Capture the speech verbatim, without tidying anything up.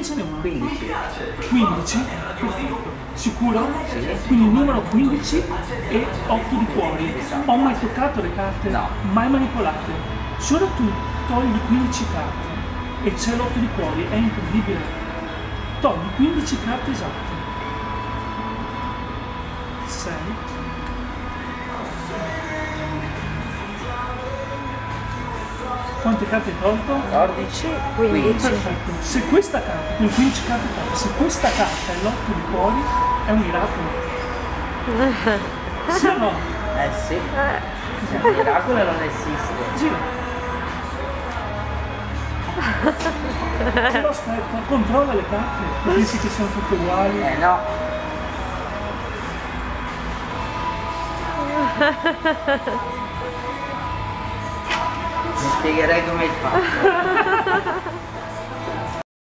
ce n'è uno? quindici. quindici? Perfetto. Sicuro? Sì. Quindi il numero quindici e otto di cuori. Ho mai toccato le carte? No. Mai manipolate. Solo tu togli quindici carte e c'è l'otto di cuori, è incredibile. Togli quindici carte esatte. sei. Quante carte hai tolto? quattordici, quindici. Perfetto. Se questa carta, con quindici carte tolte, se questa carta è l'otto di cuori, è un miracolo. Sì o no? Eh sì. Il miracolo non esiste. Gira. Però aspetta, controlla le carte, pensi che siano tutte uguali. Eh no. Mi spiegherai come hai fatto.